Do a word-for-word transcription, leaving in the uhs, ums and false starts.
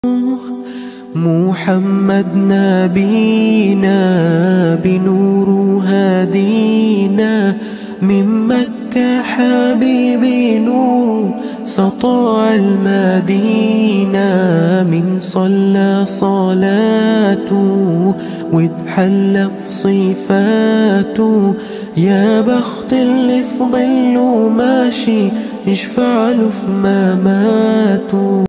محمد نبينا بنور هادينا، من مكة حبيبي نور سطع المدينة، من صلى صلاته واتحلى في صفاته، يا بخت اللي في ظله ماشي يشفع له في مماته.